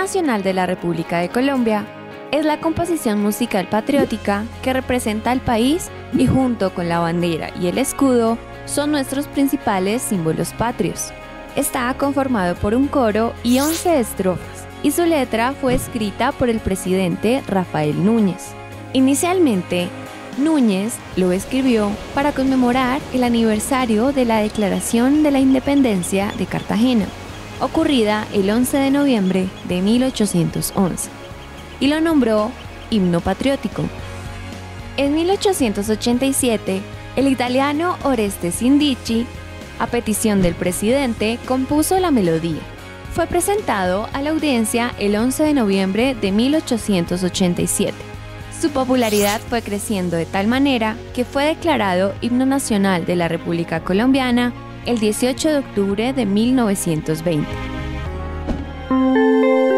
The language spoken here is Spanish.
nacional de la República de Colombia es la composición musical patriótica que representa al país y junto con la bandera y el escudo son nuestros principales símbolos patrios. Está conformado por un coro y 11 estrofas y su letra fue escrita por el presidente Rafael Núñez. Inicialmente, Núñez lo escribió para conmemorar el aniversario de la Declaración de la Independencia de Cartagena, ocurrida el 11 de noviembre de 1811, y lo nombró Himno Patriótico. En 1887, el italiano Oreste Sindici, a petición del presidente, compuso la melodía. Fue presentado a la audiencia el 11 de noviembre de 1887. Su popularidad fue creciendo de tal manera que fue declarado Himno Nacional de la República Colombiana el 18 de octubre de 1920.